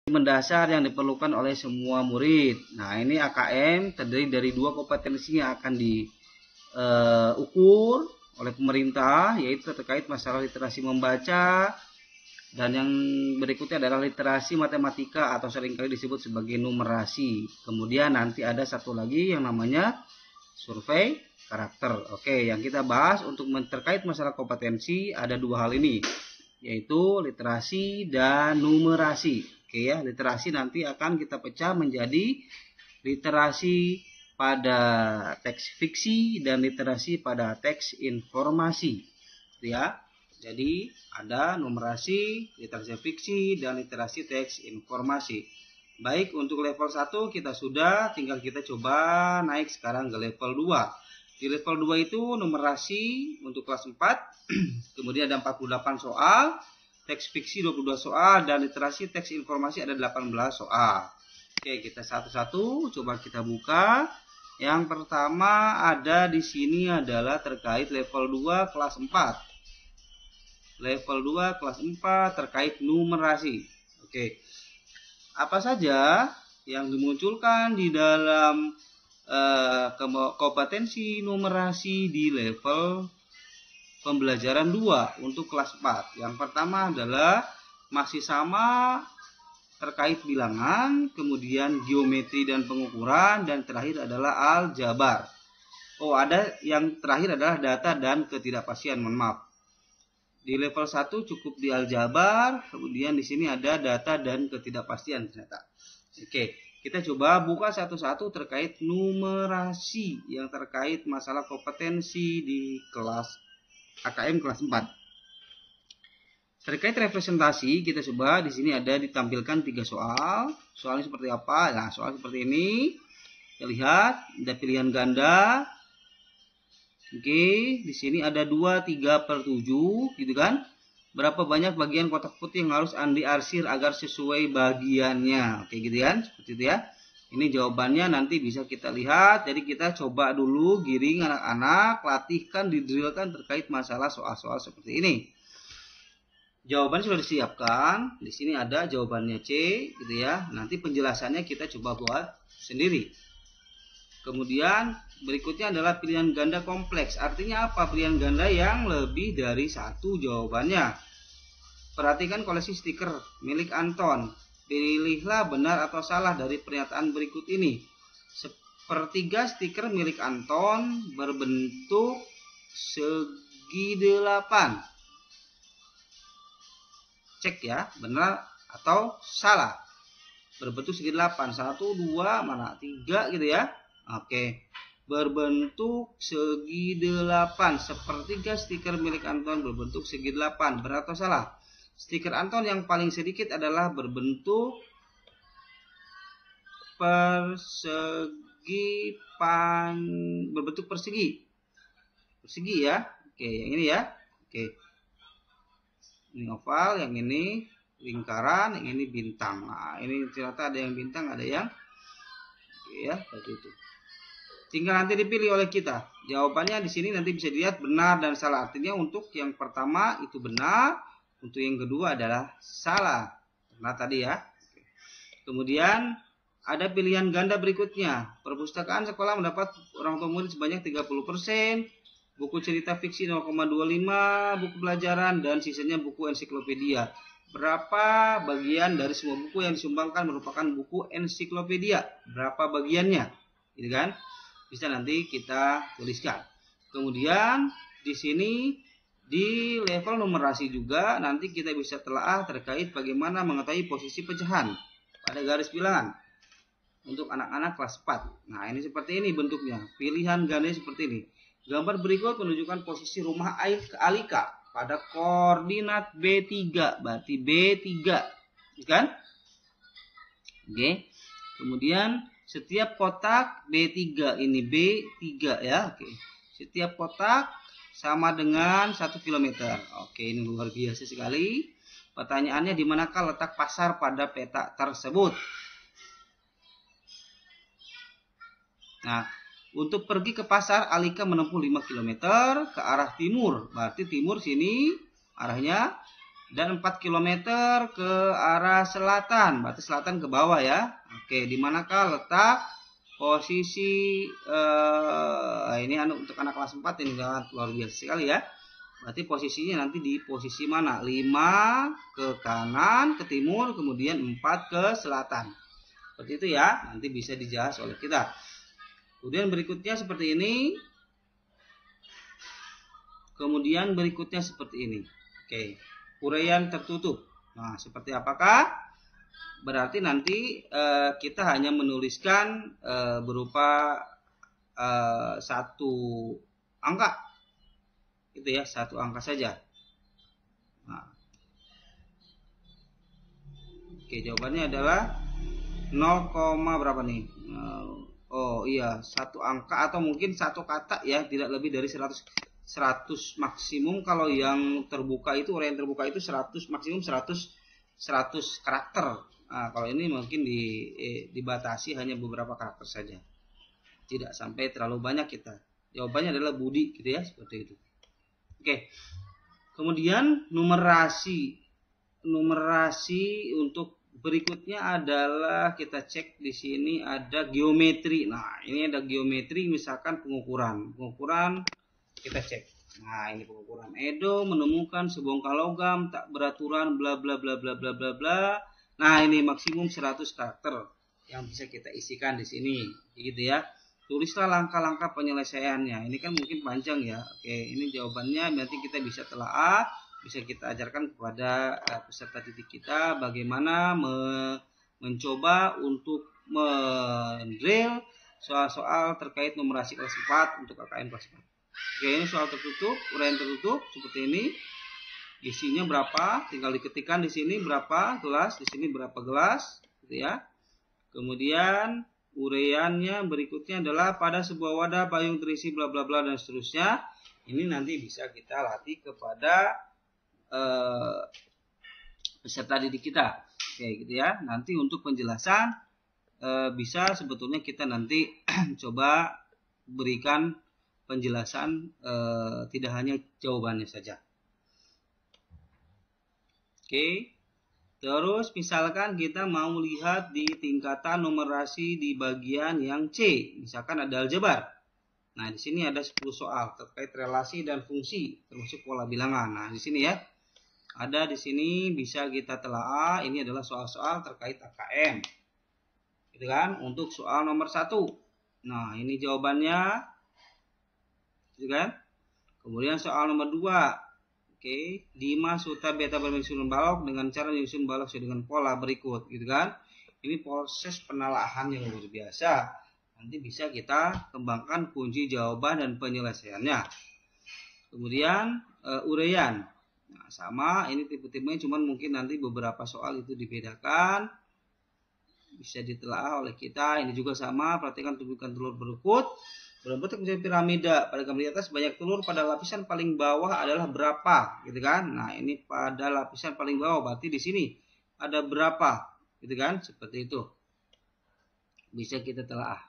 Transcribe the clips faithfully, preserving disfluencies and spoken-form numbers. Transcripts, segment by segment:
mendasar yang diperlukan oleh semua murid. Nah, ini A K M terdiri dari dua kompetensi yang akan diukur uh, oleh pemerintah, yaitu terkait masalah literasi membaca, dan yang berikutnya adalah literasi matematika atau seringkali disebut sebagai numerasi. Kemudian nanti ada satu lagi yang namanya survei karakter. Oke, yang kita bahas untuk terkait masalah kompetensi ada dua hal ini, yaitu literasi dan numerasi. Oke ya, literasi nanti akan kita pecah menjadi literasi pada teks fiksi dan literasi pada teks informasi. Ya. Jadi ada numerasi, literasi fiksi, dan literasi teks informasi. Baik, untuk level satu kita sudah, tinggal kita coba naik sekarang ke level dua. Di level dua itu numerasi untuk kelas empat, kemudian ada empat puluh delapan soal, teks fiksi dua puluh dua soal, dan literasi teks informasi ada delapan belas soal. Oke, kita satu-satu coba kita buka. Yang pertama ada di sini adalah terkait level dua kelas empat. Level dua kelas empat terkait numerasi. Oke. Apa saja yang dimunculkan di dalam uh, kompetensi numerasi di level pembelajaran dua untuk kelas empat. Yang pertama adalah masih sama terkait bilangan, kemudian geometri dan pengukuran, dan terakhir adalah aljabar. Oh, ada yang terakhir adalah data dan ketidakpastian, mohon maaf. Di level satu cukup di aljabar, kemudian di sini ada data dan ketidakpastian ternyata. Oke, kita coba buka satu-satu terkait numerasi yang terkait masalah kompetensi di kelas A K M kelas empat. Terkait representasi, kita coba di sini ada ditampilkan tiga soal. Soalnya seperti apa? Nah, soal seperti ini. Kita lihat, ada pilihan ganda. Oke, di sini ada dua, tiga per tujuh, gitu kan? Berapa banyak bagian kotak putih yang harus diarsir agar sesuai bagiannya? Oke, gitu kan? Seperti itu ya. Ini jawabannya nanti bisa kita lihat. Jadi kita coba dulu giring anak-anak, latihkan, didrillkan terkait masalah soal-soal seperti ini. Jawaban sudah disiapkan. Di sini ada jawabannya C, gitu ya. Nanti penjelasannya kita coba buat sendiri. Kemudian berikutnya adalah pilihan ganda kompleks. Artinya apa? Pilihan ganda yang lebih dari satu jawabannya. Perhatikan koleksi stiker milik Anton. Pilihlah benar atau salah dari pernyataan berikut ini. Sepertiga stiker milik Anton berbentuk segi delapan. Cek ya, benar atau salah. Berbentuk segi delapan. Satu, dua, mana? Tiga gitu ya. Oke, berbentuk segi delapan. Sepertiga stiker milik Anton berbentuk segi delapan. Benar atau salah? Stiker Anton yang paling sedikit adalah berbentuk persegi pan berbentuk persegi. Persegi ya. Oke, yang ini ya. Oke. Ini oval, yang ini lingkaran, yang ini bintang. Nah, ini ternyata ada yang bintang, ada yang oke ya, seperti itu. Tinggal nanti dipilih oleh kita. Jawabannya di sini nanti bisa dilihat benar dan salah. Artinya untuk yang pertama itu benar, untuk yang kedua adalah salah. Nah tadi ya. Kemudian ada pilihan ganda berikutnya. Perpustakaan sekolah mendapat orang tua murid sebanyak tiga puluh persen. Buku cerita fiksi nol koma dua lima, buku pelajaran, dan sisanya buku ensiklopedia. Berapa bagian dari semua buku yang disumbangkan merupakan buku ensiklopedia? Berapa bagiannya? Gitu kan? Bisa nanti kita tuliskan. Kemudian di sini di level numerasi juga nanti kita bisa telaah terkait bagaimana mengetahui posisi pecahan pada garis bilangan untuk anak-anak kelas empat. Nah, ini seperti ini bentuknya. Pilihan ganda seperti ini. Gambar berikut menunjukkan posisi rumah Alika pada koordinat B tiga, berarti B tiga, kan? Oke. Kemudian setiap kotak B tiga ini B tiga ya, oke. Setiap kotak sama dengan satu kilometer. Oke, ini luar biasa sekali. Pertanyaannya, di manakah letak pasar pada peta tersebut? Nah, untuk pergi ke pasar, Alika menempuh lima kilometer ke arah timur. Berarti timur sini arahnya dan empat kilometer ke arah selatan, berarti selatan ke bawah ya. Oke, di manakah letak posisi eh, ini untuk anak kelas empat ini sangat luar biasa sekali ya. Berarti posisinya nanti di posisi mana? lima ke kanan, ke timur, kemudian empat ke selatan. Seperti itu ya, nanti bisa dijahas oleh kita. Kemudian berikutnya seperti ini. Kemudian berikutnya seperti ini. Oke, uraian tertutup. Nah, seperti apakah? Berarti nanti eh, kita hanya menuliskan eh, berupa eh, satu angka. Itu ya, satu angka saja. Nah. Oke, jawabannya adalah nol, berapa nih? Oh iya, satu angka atau mungkin satu kata ya, tidak lebih dari seratus seratus maksimum. Kalau yang terbuka itu, uraian terbuka itu seratus maksimum seratus seratus karakter. Nah, kalau ini mungkin di, eh, dibatasi hanya beberapa karakter saja. Tidak sampai terlalu banyak kita. Jawabannya adalah Budi gitu ya, seperti itu. Oke. Kemudian numerasi. Numerasi untuk berikutnya adalah kita cek di sini ada geometri. Nah, ini ada geometri misalkan pengukuran. Pengukuran kita cek. Nah, ini pengukuran. Edo menemukan sebongkah logam tak beraturan bla bla bla bla bla bla bla. Nah, ini maksimum seratus karakter yang bisa kita isikan di sini. Gitu ya. Tulislah langkah-langkah penyelesaiannya. Ini kan mungkin panjang ya. Oke, ini jawabannya nanti kita bisa telaah. Bisa kita ajarkan kepada uh, peserta didik kita bagaimana me mencoba untuk mendrill soal-soal terkait numerasi kelas empat untuk K K N kelas empat. Oke, ini soal tertutup, uraian tertutup seperti ini. Isinya berapa? Tinggal diketikkan di sini berapa gelas, di sini berapa gelas, gitu ya. Kemudian uraiannya berikutnya adalah pada sebuah wadah payung terisi bla bla bla dan seterusnya. Ini nanti bisa kita latih kepada Uh, peserta didik kita, oke gitu ya. Nanti untuk penjelasan uh, bisa sebetulnya kita nanti coba berikan penjelasan uh, tidak hanya jawabannya saja. Oke. Terus misalkan kita mau lihat di tingkatan numerasi di bagian yang C, misalkan ada aljabar. Nah, di sini ada sepuluh soal terkait relasi dan fungsi termasuk pola bilangan. Nah, di sini ya. Ada di sini bisa kita telaah. Ini adalah soal-soal terkait A K M. Gitu kan? Untuk soal nomor satu. Nah, ini jawabannya. Gitu kan? Kemudian soal nomor dua. Oke, Dima, Suta, Beta bermenyusun balok dengan cara menyusun balok sesuai dengan pola berikut. Gitu kan? Ini proses penelaahan yang luar biasa. Nanti bisa kita kembangkan kunci jawaban dan penyelesaiannya. Kemudian uh, uraian. Nah, sama, ini tipe-tipenya cuman mungkin nanti beberapa soal itu dibedakan. Bisa ditelaah oleh kita. Ini juga sama, perhatikan tumbukan telur berukut berbentuk menjadi piramida. Pada gambar di atas banyak telur pada lapisan paling bawah adalah berapa, gitu kan? Nah, ini pada lapisan paling bawah berarti di sini ada berapa, gitu kan? Seperti itu. Bisa kita telaah.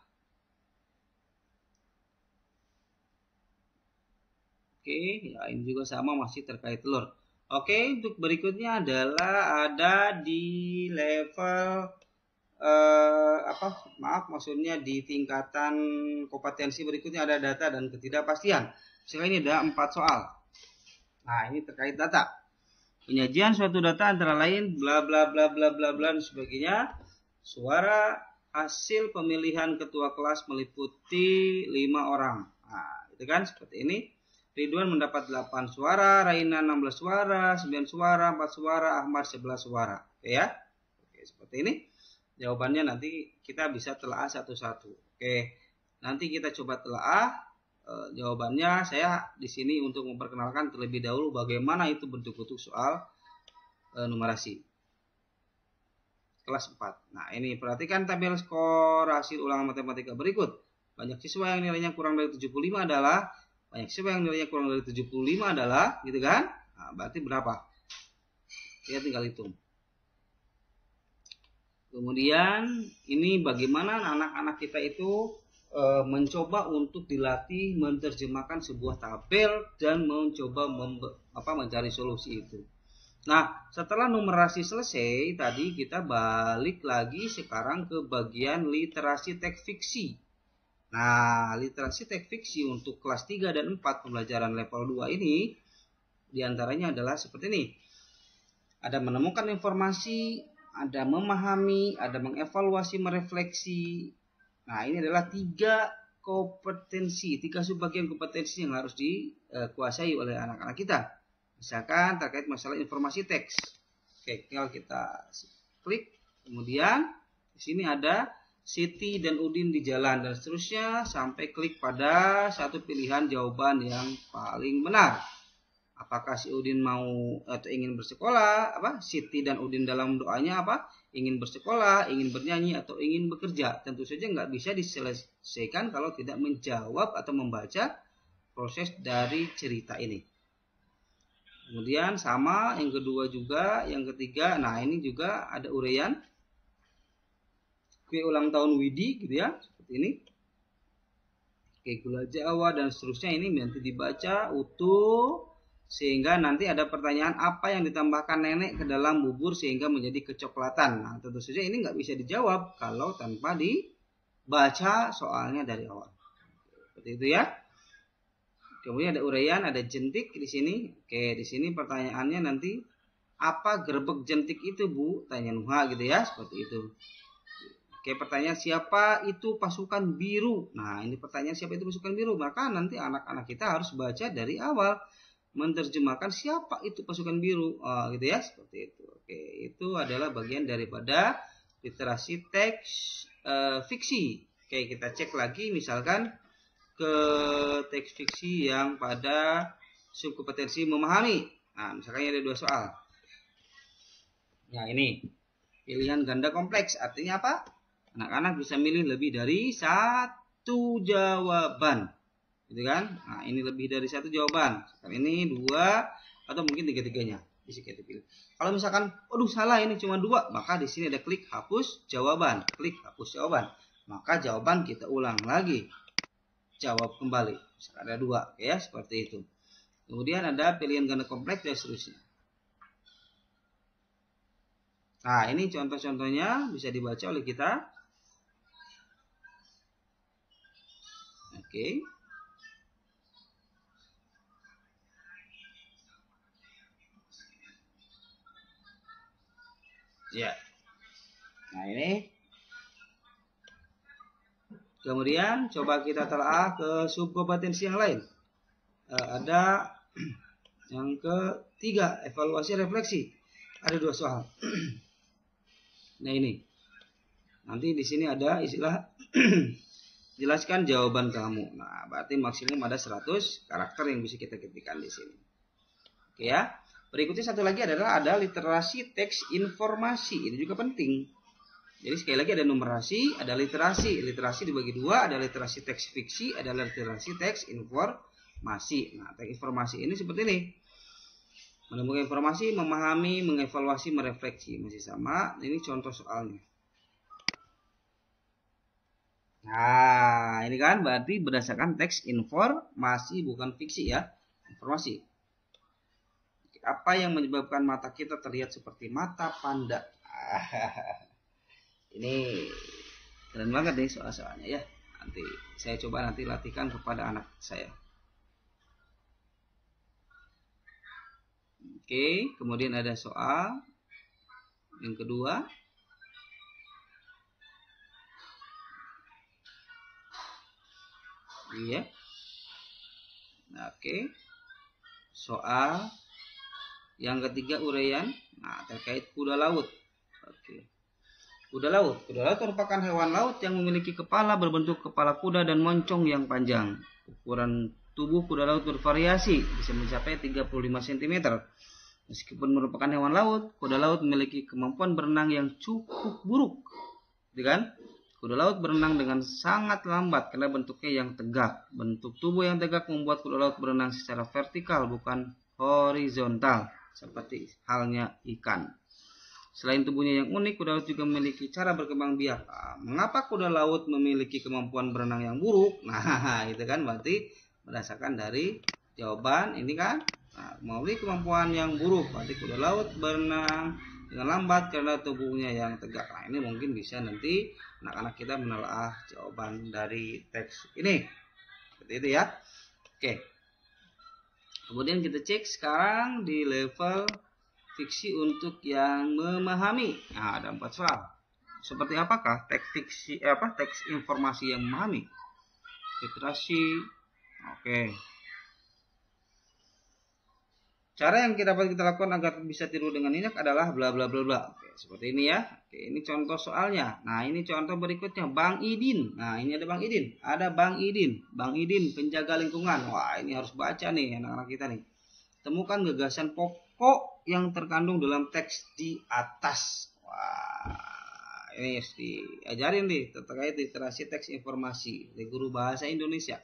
Oke, ya ini juga sama masih terkait telur. Oke, untuk berikutnya adalah ada di level eh, apa? Maaf, maksudnya di tingkatan kompetensi berikutnya ada data dan ketidakpastian. Sekarang ini ada empat soal. Nah, ini terkait data. Penyajian suatu data antara lain bla bla bla bla bla bla dan sebagainya. Suara hasil pemilihan ketua kelas meliputi lima orang. Nah, itu kan seperti ini. Ridwan mendapat delapan suara, Raina enam belas suara, sembilan suara, empat suara, Ahmad sebelas suara. Oke ya. Oke, seperti ini. Jawabannya nanti kita bisa telaah satu-satu. Oke. Nanti kita coba telaah e, jawabannya. Saya di sini untuk memperkenalkan terlebih dahulu bagaimana itu bentuk-bentuk soal e, numerasi. Kelas empat. Nah, ini perhatikan tabel skor hasil ulangan matematika berikut. Banyak siswa yang nilainya kurang dari tujuh puluh lima adalah Banyak siswa yang nilainya kurang dari tujuh puluh lima adalah, gitu kan? Nah, berarti berapa? Kita tinggal hitung. Kemudian, ini bagaimana anak-anak kita itu e, mencoba untuk dilatih menerjemahkan sebuah tabel dan mencoba membe, apa, mencari solusi itu. Nah, setelah numerasi selesai, tadi kita balik lagi sekarang ke bagian literasi teks fiksi. Nah, literasi teks fiksi untuk kelas tiga dan empat pembelajaran level dua ini diantaranya adalah seperti ini. Ada menemukan informasi, ada memahami, ada mengevaluasi, merefleksi. Nah, ini adalah tiga kompetensi, tiga subbagian kompetensi yang harus dikuasai oleh anak-anak kita. Misalkan terkait masalah informasi teks. Oke, tinggal kita klik. Kemudian di sini ada Siti dan Udin di jalan dan seterusnya sampai klik pada satu pilihan jawaban yang paling benar. Apakah si Udin mau atau ingin bersekolah? Apa? Siti dan Udin dalam doanya apa? Ingin bersekolah, ingin bernyanyi atau ingin bekerja. Tentu saja nggak bisa diselesaikan kalau tidak menjawab atau membaca proses dari cerita ini. Kemudian sama yang kedua juga, yang ketiga, nah ini juga ada uraian kue ulang tahun Widi gitu ya, seperti ini. Oke, gula Jawa dan seterusnya ini nanti dibaca utuh sehingga nanti ada pertanyaan apa yang ditambahkan nenek ke dalam bubur sehingga menjadi kecoklatan. Nah, tentu saja ini nggak bisa dijawab kalau tanpa dibaca soalnya dari awal. Seperti itu ya. Kemudian ada uraian, ada jentik di sini. Oke, di sini pertanyaannya nanti apa gerbek jentik itu, Bu? Tanya Nuha gitu ya, seperti itu. Oke, pertanyaan siapa itu pasukan biru? Nah, ini pertanyaan siapa itu pasukan biru? Maka nanti anak-anak kita harus baca dari awal, menerjemahkan siapa itu pasukan biru, oh, gitu ya, seperti itu. Oke, itu adalah bagian daripada literasi teks uh, fiksi. Oke, kita cek lagi misalkan ke teks fiksi yang pada subkompetensi memahami. Nah, misalkan ada dua soal. Nah, ini pilihan ganda kompleks. Artinya apa? Anak-anak bisa milih lebih dari satu jawaban. Gitu kan? Nah, ini lebih dari satu jawaban. Misalkan ini dua atau mungkin tiga-tiganya. Bisa kita pilih. Kalau misalkan, aduh salah ini cuma dua, maka di sini ada klik hapus jawaban. Klik hapus jawaban. Maka jawaban kita ulang lagi. Jawab kembali. Misalkan ada dua, ya seperti itu. Kemudian ada pilihan ganda kompleks dan seterusnya. Nah, ini contoh-contohnya bisa dibaca oleh kita. Oke. Ya. Nah, ini. Kemudian coba kita telah ke subkompetensi yang lain. Uh, ada yang ketiga, evaluasi refleksi. Ada dua soal. Nah, ini. Nanti di sini ada istilah jelaskan jawaban kamu. Nah, berarti maksimum ada seratus karakter yang bisa kita ketikkan di sini. Oke ya. Berikutnya satu lagi adalah ada literasi teks informasi. Ini juga penting. Jadi sekali lagi ada numerasi, ada literasi. Literasi dibagi dua, ada literasi teks fiksi, ada literasi teks informasi. Nah, teks informasi ini seperti ini. Menemukan informasi, memahami, mengevaluasi, merefleksi. Masih sama, ini contoh soalnya. Nah, ini kan berarti berdasarkan teks informasi, bukan fiksi ya. Informasi. Apa yang menyebabkan mata kita terlihat seperti mata panda? Ini keren banget nih soal-soalnya ya. Nanti saya coba nanti latihkan kepada anak saya. Oke, kemudian ada soal yang kedua. Iya. Nah, oke. Soal yang ketiga uraian. Nah, terkait kuda laut. Oke. Kuda laut. Kuda laut merupakan hewan laut yang memiliki kepala berbentuk kepala kuda dan moncong yang panjang. Ukuran tubuh kuda laut bervariasi, bisa mencapai tiga puluh lima sentimeter. Meskipun merupakan hewan laut, kuda laut memiliki kemampuan berenang yang cukup buruk. Gitu kan? Kuda laut berenang dengan sangat lambat karena bentuknya yang tegak. Bentuk tubuh yang tegak membuat kuda laut berenang secara vertikal, bukan horizontal, seperti halnya ikan. Selain tubuhnya yang unik, kuda laut juga memiliki cara berkembang biak. Nah, mengapa kuda laut memiliki kemampuan berenang yang buruk? Nah, itu kan berarti berdasarkan dari jawaban ini kan Nah, memiliki kemampuan yang buruk, berarti kuda laut berenang dengan lambat karena tubuhnya yang tegak. Nah, ini mungkin bisa nanti anak-anak kita menelaah jawaban dari teks ini. Seperti itu ya. Oke. Kemudian kita cek sekarang di level fiksi untuk yang memahami. Nah, ada empat soal. Seperti apakah teks fiksi eh, apa teks informasi yang memahami? Literasi. Oke. Cara yang kita dapat kita lakukan agar bisa tiru dengan nyenyak adalah bla bla bla bla. Oke, seperti ini ya. Oke, ini contoh soalnya. Nah, ini contoh berikutnya Bang Idin. Nah, ini ada Bang Idin. Ada Bang Idin. Bang Idin penjaga lingkungan. Wah, ini harus baca nih anak-anak kita nih. Temukan gagasan pokok yang terkandung dalam teks di atas. Wah, ini harus diajarin nih terkait literasi teks informasi dari guru bahasa Indonesia.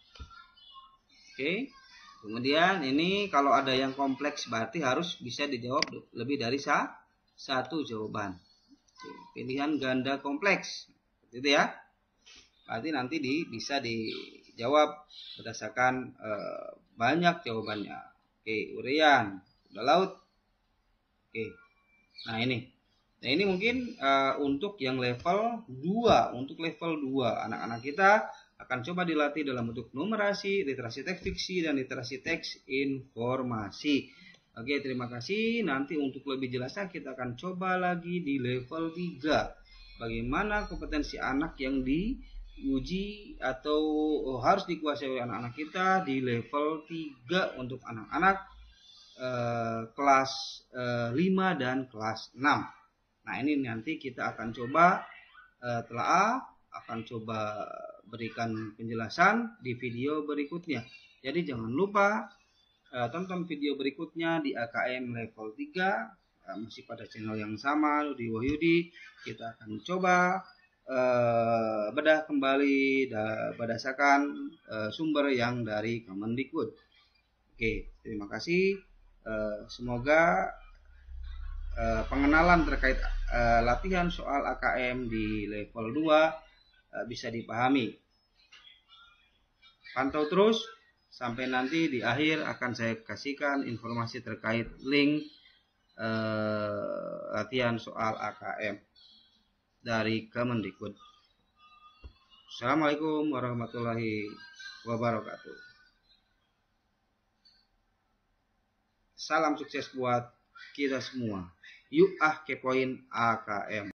Oke. Kemudian ini kalau ada yang kompleks berarti harus bisa dijawab lebih dari satu jawaban. Oke, pilihan ganda kompleks. Gitu ya. Berarti nanti di, bisa dijawab berdasarkan e, banyak jawabannya. Oke, urian, kuda laut. Oke. Nah, ini. Nah, ini mungkin e, untuk yang level dua, untuk level dua anak-anak kita akan coba dilatih dalam bentuk numerasi, literasi teks fiksi, dan literasi teks informasi. Oke, terima kasih. Nanti untuk lebih jelasnya kita akan coba lagi di level tiga. Bagaimana kompetensi anak yang diuji atau oh, harus dikuasai oleh anak-anak kita di level tiga untuk anak-anak eh, kelas eh, lima dan kelas enam. Nah, ini nanti kita akan coba eh, telaah, akan coba berikan penjelasan di video berikutnya. Jadi jangan lupa uh, tonton video berikutnya di A K M level tiga, uh, masih pada channel yang sama di Wahyudi. Kita akan coba uh, bedah kembali da, berdasarkan uh, sumber yang dari Kemendikbud. Oke, terima kasih. Uh, semoga uh, pengenalan terkait uh, latihan soal A K M di level dua uh, bisa dipahami. Pantau terus sampai nanti di akhir akan saya kasihkan informasi terkait link eh, latihan soal A K M dari Kemendikbud. Assalamualaikum warahmatullahi wabarakatuh. Salam sukses buat kita semua. Yuk ah kepoin A K M.